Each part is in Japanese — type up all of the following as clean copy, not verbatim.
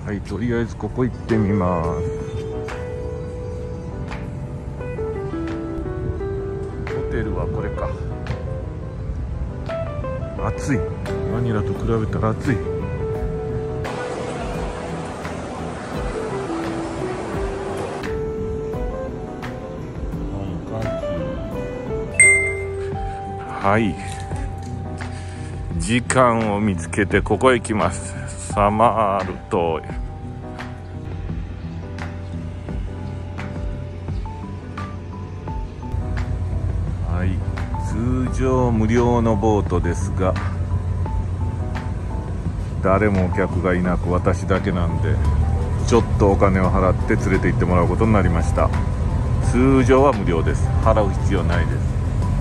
はい、とりあえずここ行ってみます。ホテルはこれか。暑い。マニラと比べたら暑い。はい、時間を見つけてここへ来ます。サマール島。はい、通常無料のボートですが、誰もお客がいなく私だけなんで、ちょっとお金を払って連れて行ってもらうことになりました。通常は無料です。払う必要ないです。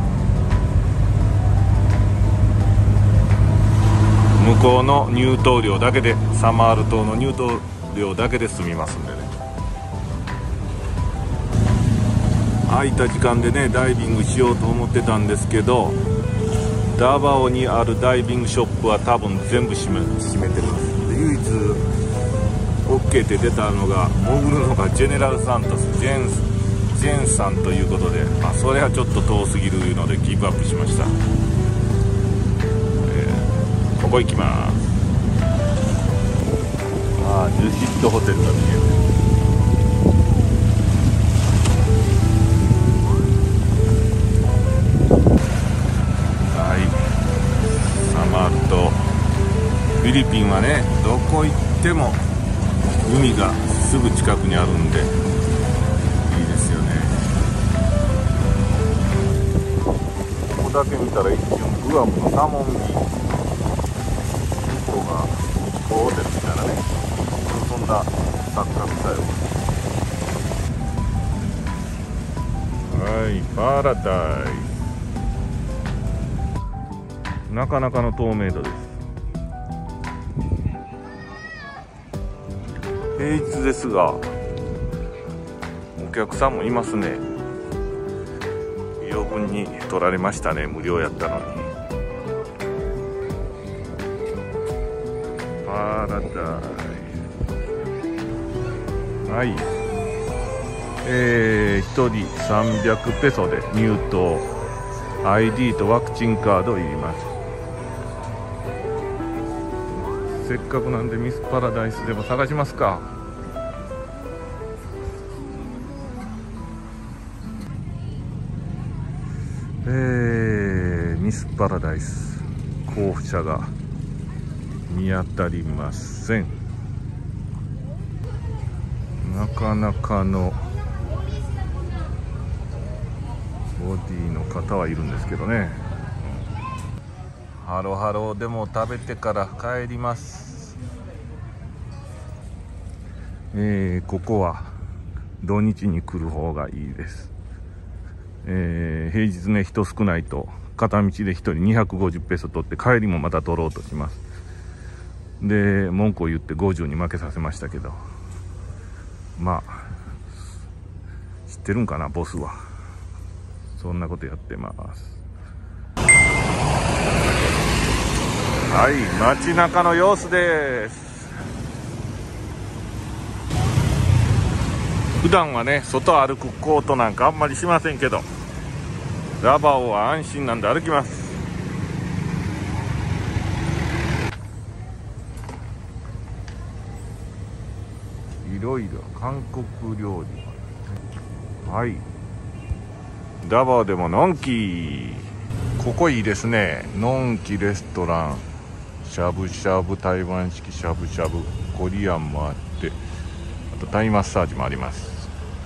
向こうの入島料だけで、サマール島の入島料だけで済みますんでね。空いた時間でね、ダイビングしようと思ってたんですけど、ダバオにあるダイビングショップは多分全部閉めてます。で唯一 OK って出たのが、潜るのがジェネラルサントスジェンさんということで、それはちょっと遠すぎるのでギブアップしました。ここ行きます。ルシットホテルが見える。はい、サマール島。フィリピンはね、どこ行っても海がすぐ近くにあるんでいいですよね。ここだけ見たら一瞬グアムのサモンビーチ、向こうがホテルみたいなね、そんな錯覚したよ。はい、パラダイス。なかなかの透明度です。平日ですがお客さんもいますね。余分に取られましたね、無料やったのに。パラダイス。はい、1人300ペソで入島。 ID とワクチンカードいります。せっかくなんでミスパラダイスでも探しますか。ミスパラダイス候補者が見当たりません。なかなかのボディの方はいるんですけどね。ハロハロでも食べてから帰ります。ここは土日に来る方がいいです。平日ね、人少ないと片道で1人250ペソ取って、帰りもまた取ろうとします。で文句を言って50に負けさせましたけど、知ってるんかなボスは。そんなことやってます。はい、街中の様子です。普段はね、外歩くコートなんかあんまりしませんけど、ダバオは安心なんで歩きます。いろいろ韓国料理。はい、ダバオでものんき。ここいいですね。のんきレストラン。しゃぶしゃぶ、台湾式しゃぶしゃぶ、コリアンもあって、あとタイマッサージもあります。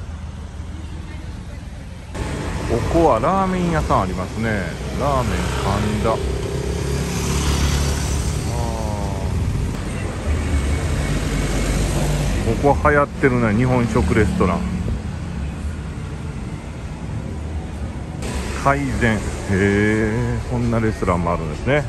ここはラーメン屋さんありますね。ラーメン神田。ここは流行ってるね、日本食レストラン。改善。へえ、こんなレストランもあるんですね。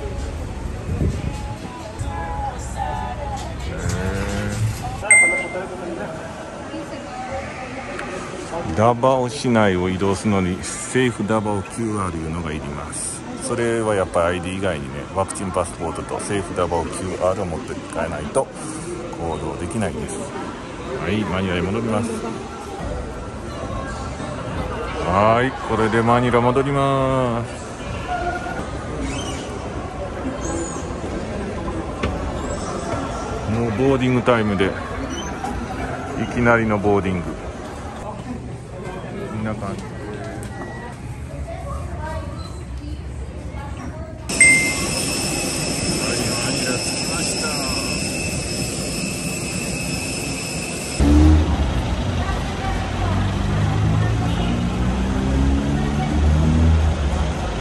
ダバオ市内を移動するのにセーフダバオ QR いうのがいります。それはやっぱり ID 以外にね、ワクチンパスポートとセーフダバオ QR を持って帰らないと行動できないです。はい、マニラに戻ります。はい、これでマニラ戻ります。もうボーディングタイムでいきなりのボーディング。こんな感じ。